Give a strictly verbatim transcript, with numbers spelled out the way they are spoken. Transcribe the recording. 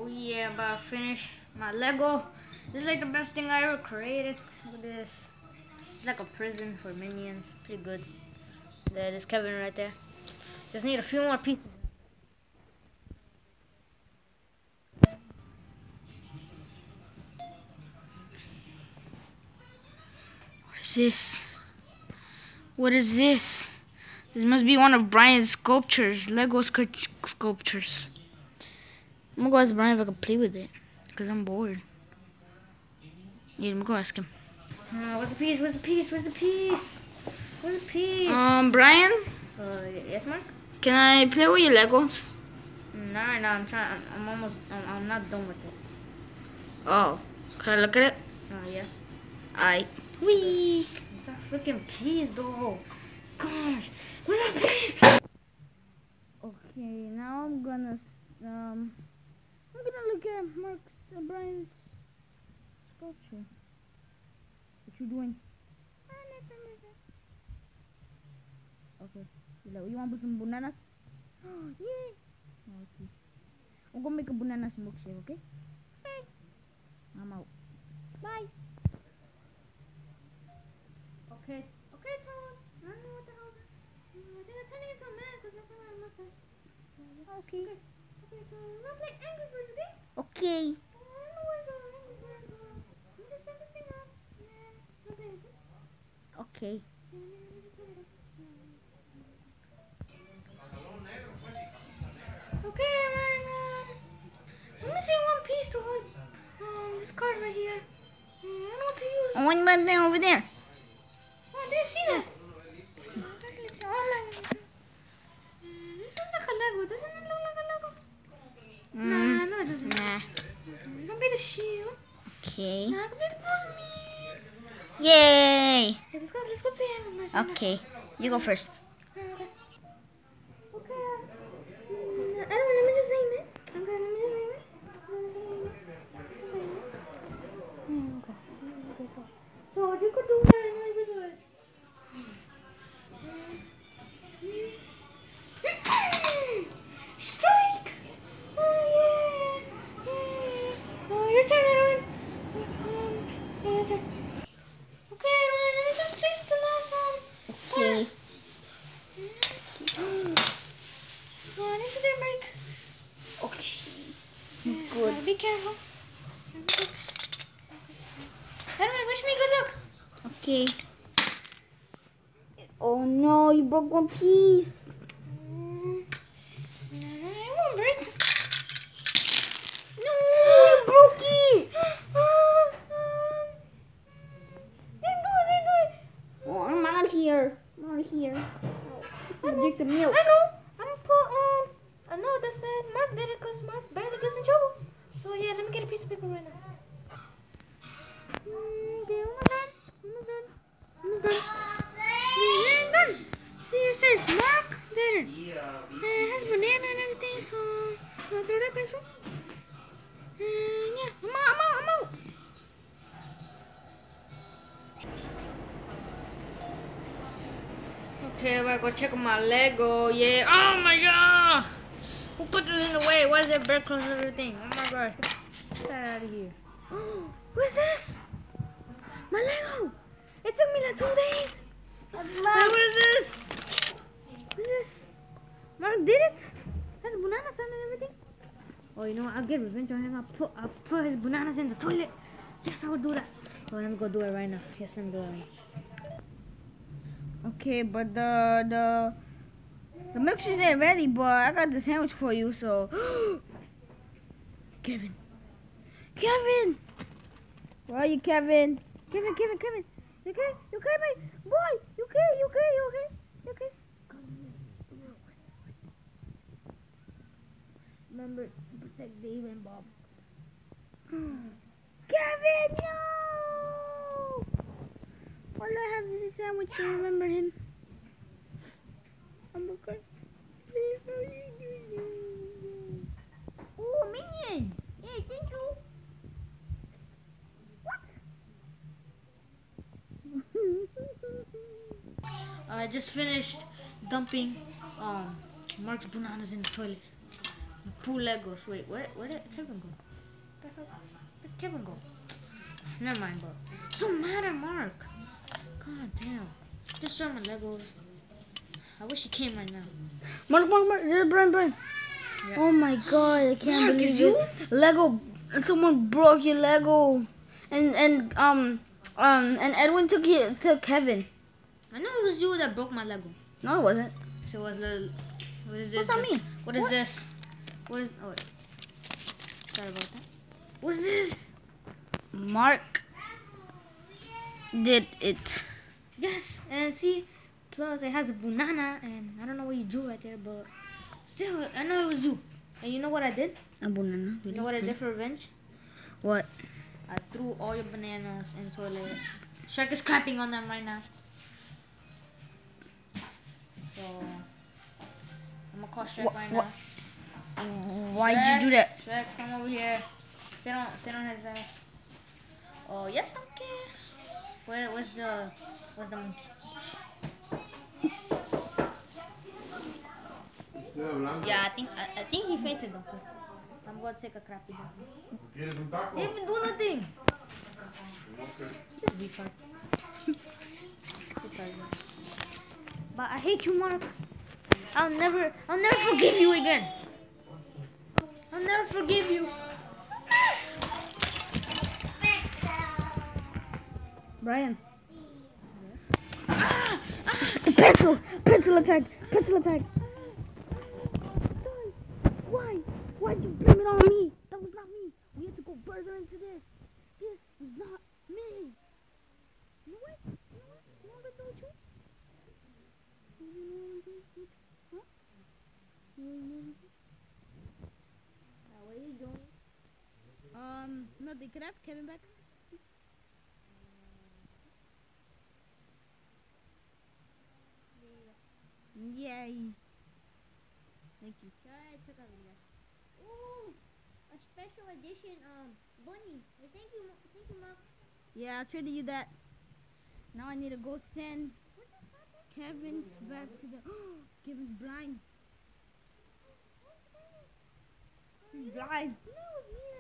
Yeah, about to finish my Lego. This is like the best thing I ever created. Look at this. It's like a prison for minions. Pretty good. There's Kevin right there. Just need a few more pieces. What is this? What is this? This must be one of Brian's sculptures. Lego sculpt sculptures. I'm gonna go ask Brian if I can play with it. Because I'm bored. Yeah, let me go ask him. Uh, where's the piece? Where's the piece? Where's the piece? Where's the piece? Um, Brian? Uh, yes, Mark? Can I play with your Legos? No, right now I'm trying. I'm, I'm almost. I'm, I'm not done with it. Oh, can I look at it? Oh, yeah. Alright. Wee! Where's that freaking piece, though? Gosh, where's that piece? Okay, now I'm gonna. Um, I'm gonna look at Mark's, uh, Brian's sculpture. What you doing? Okay. You want to put some bananas? Yeah. Okay. I'm gonna make a banana milkshake, okay? Okay. I'm out. Bye. Okay. Okay, Toad. I don't know what the hell. I think I'm turning into a man because that's what I must have. Okay. Okay. Okay, so we're gonna play Angry Birds, okay? Okay. I don't know where's the Angry Birds. Let me just set this thing up. Yeah. Okay. Okay. Okay, man. Um, let me see one piece to hold. Um, this card right here. Um, I don't know what to use. Oh, one button there over there. Oh, I didn't see that. Oh, man. Uh, this looks like a Lego. Doesn't it look like a Lego? Mm. Nah, no, it doesn't. Nah. It can be the shield. Okay. Nah, it can be the postman. Yay! Okay, let's go. Let's go play Angry Birds. Okay, you go first. Okay. Okay. Uh, I don't know. Let me just name it. Okay, let me just name it. Just name it. Mm, okay. Okay. So, so you could do it. I know you could do it. Strike! Oh yeah! Yeah! Oh, your turn, Edwin. Um, yeah, your turn. Okay, Edwin. Let me just place the last one. Okay. Yeah, this is their break. Okay. That's good. Uh, be careful. Edwin, wish me good luck. Okay. Oh no, you broke one piece. Mm. No, no, it won't break. No, you broke it. Didn't do it, didn't do it. Oh, I'm out of here. I'm out of here. I'm gonna drink some milk. I know. I'm gonna put um a note that said Mark did it because Mark barely gets in trouble. So yeah, let me get a piece of paper right now. Mm, okay, almost done. Almost done. Almost done. Yeah, done. See, it says Mark did it. And it has banana and everything, so I'll throw that pencil. And yeah, I'm out, I'm out, I'm out. Okay, I go check my Lego. Yeah. Oh my god! Who put this in the way? Why is there breadcrumbs and everything? Oh my gosh. Get that out of here. What's this? My Lego! It took me like two days. Wait, what is this? What is this? Mark did it? Has bananas and everything? Oh, you know what? I'll get revenge on him. I'll put, I'll put his bananas in the toilet. Yes, I will do that. Oh, let me go do it right now. Yes, let me do it right now. Okay, but the the the milkshake ain't ready, but I got the sandwich for you. So, Kevin, Kevin, where are you, Kevin? Kevin, Kevin, Kevin, you okay? You okay, mate? Boy, you okay? You okay? You okay? You okay? Come here. Remember to protect Dave and Bob. Kevin, no! Why do I have this sandwich to remember him? I'm okay. Please, how you doing? Oh, minion! Hey, thank you. What? I just finished dumping um Mark's bananas in the toilet. Two Legos. Wait, where where did Kevin go? Where did Kevin go? Never mind, bro. Doesn't matter, Mark. God damn. Destroy my Legos. I wish he came right now. Mark, Mark, Mark. Yeah, Brian, Brian. Yeah. Oh my God, I can't Mark, believe is it. you? Lego. Someone broke your Lego, and and um um and Edwin took it to Kevin. I know it was you that broke my Lego. No, it wasn't. So what's the? What is this? What's that mean? What is What? this? What is? Oh, wait. Sorry about that. What is this? Mark did it. Yes, and see, plus it has a banana, and I don't know what you drew right there, but still, I know it was you. And you know what I did? A banana. You know what I did for revenge? What? I threw all your bananas in toilet. Shrek is crapping on them right now. So I'm gonna call Shrek Wha- right wha- now. Why'd Shrek, you do that? Shrek, come over here. Sit on, sit on his ass. Oh yes, okay. Where, where's the, where's the monkey? Yeah, I think, I, I think he fainted, doctor. I'm gonna take a crappy doctor. He didn't even do nothing. This retard. Retard. But I hate you, Mark. I'll never, I'll never forgive you again. I'll never forgive you. Brian. Pencil! Pencil attack! Pencil attack! Why? Why'd you blame it on me? That was not me. We had to go further into this. This was not me. You know what? You know what? You know what I told you? You know what I told you? Huh? You know what I told you? Now, what are you doing? Um, nothing. Can I have Kevin back? Yay. Thank you. Alright, check out this. Ooh, a special edition um bunny. Hey, thank you, Ma- thank you, Mom. Yeah, I traded you that. Now I need to go send Kevin's back to the. Kevin's blind. He's blind. No, it's me